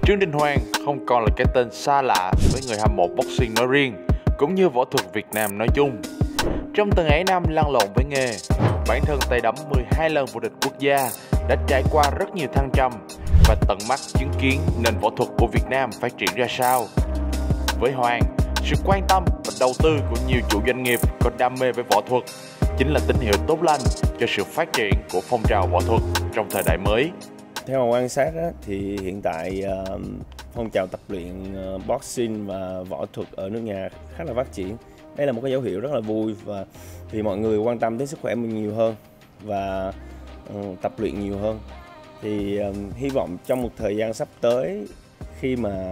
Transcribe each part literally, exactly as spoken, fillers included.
Trương Đình Hoàng không còn là cái tên xa lạ với người hâm mộ boxing nói riêng, cũng như võ thuật Việt Nam nói chung. Trong từng ấy năm lăn lộn với nghề, bản thân tay đấm mười hai lần vô địch quốc gia đã trải qua rất nhiều thăng trầm và tận mắt chứng kiến nền võ thuật của Việt Nam phát triển ra sao. Với Hoàng, sự quan tâm và đầu tư của nhiều chủ doanh nghiệp có đam mê với võ thuật chính là tín hiệu tốt lành cho sự phát triển của phong trào võ thuật trong thời đại mới. Theo mình quan sát á, thì hiện tại uh, phong trào tập luyện uh, boxing và võ thuật ở nước nhà khá là phát triển. Đây là một cái dấu hiệu rất là vui, và vì mọi người quan tâm đến sức khỏe mình nhiều hơn và uh, tập luyện nhiều hơn. Thì uh, hy vọng trong một thời gian sắp tới, khi mà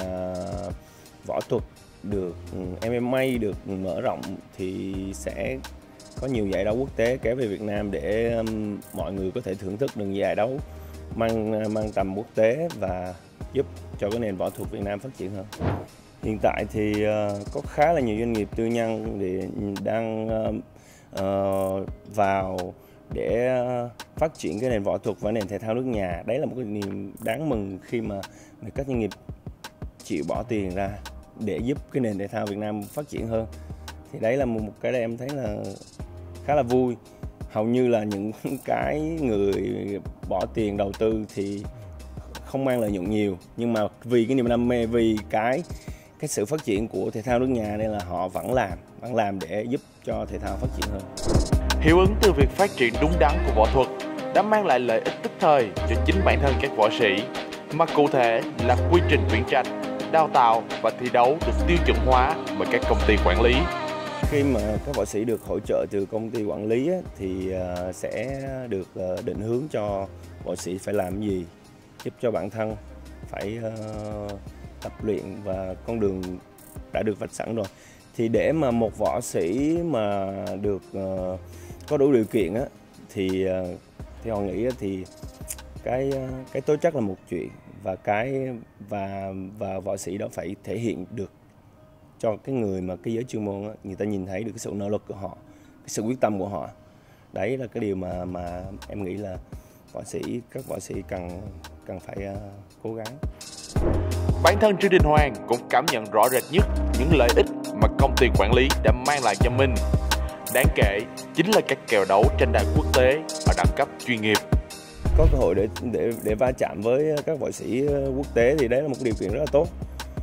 võ thuật được uh, em em a được mở rộng thì sẽ có nhiều giải đấu quốc tế kéo về Việt Nam để um, mọi người có thể thưởng thức được giải đấu mang mang tầm quốc tế và giúp cho cái nền võ thuật Việt Nam phát triển hơn. Hiện tại thì uh, có khá là nhiều doanh nghiệp tư nhân để đang uh, uh, vào để uh, phát triển cái nền võ thuật và nền thể thao nước nhà. Đấy là một cái niềm đáng mừng khi mà các doanh nghiệp chịu bỏ tiền ra để giúp cái nền thể thao Việt Nam phát triển hơn. Thì đấy là một cái đây em thấy là khá là vui. Hầu như là những cái người bỏ tiền đầu tư thì không mang lợi nhuận nhiều, nhưng mà vì cái niềm đam mê, vì cái cái sự phát triển của thể thao nước nhà nên là họ vẫn làm, vẫn làm để giúp cho thể thao phát triển hơn. Hiệu ứng từ việc phát triển đúng đắn của võ thuật đã mang lại lợi ích tức thời cho chính bản thân các võ sĩ, mà cụ thể là quy trình tuyển trạch, đào tạo và thi đấu được tiêu chuẩn hóa bởi các công ty quản lý. Khi mà các võ sĩ được hỗ trợ từ công ty quản lý á, thì uh, sẽ được uh, định hướng cho võ sĩ phải làm gì, giúp cho bản thân phải uh, tập luyện và con đường đã được vạch sẵn rồi. Thì để mà một võ sĩ mà được uh, có đủ điều kiện á, thì uh, theo họ nghĩ á, thì cái uh, cái tố chất là một chuyện, và cái và và võ sĩ đó phải thể hiện được cho cái người mà cái giới chuyên môn á, người ta nhìn thấy được cái sự nỗ lực của họ, cái sự quyết tâm của họ. Đấy là cái điều mà mà em nghĩ là võ sĩ các võ sĩ cần cần phải uh, cố gắng. Bản thân Trương Đình Hoàng cũng cảm nhận rõ rệt nhất những lợi ích mà công ty quản lý đã mang lại cho mình. Đáng kể chính là các kèo đấu tranh đai quốc tế ở đẳng cấp chuyên nghiệp. Có cơ hội để để để va chạm với các võ sĩ quốc tế thì đấy là một điều kiện rất là tốt.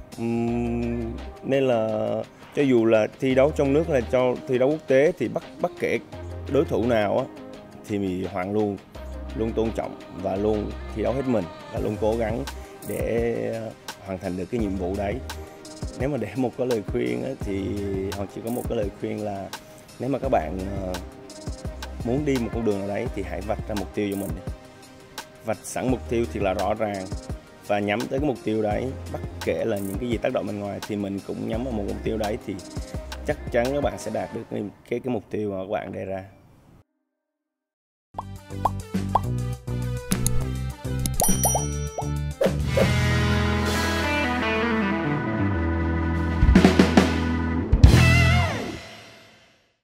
Uhm, nên là cho dù là thi đấu trong nước hay cho thi đấu quốc tế thì bất bất kể đối thủ nào á, thì Hoàng luôn luôn tôn trọng và luôn thi đấu hết mình và luôn cố gắng để hoàn thành được cái nhiệm vụ đấy. Nếu mà để một cái lời khuyên á, thì Hoàng chỉ có một cái lời khuyên là nếu mà các bạn muốn đi một con đường nào đấy thì hãy vạch ra mục tiêu cho mình đi. Vạch sẵn mục tiêu thì là rõ ràng và nhắm tới cái mục tiêu đấy, bất kể là những cái gì tác động bên ngoài thì mình cũng nhắm vào một mục tiêu đấy, thì chắc chắn các bạn sẽ đạt được cái cái, cái mục tiêu mà các bạn đề ra.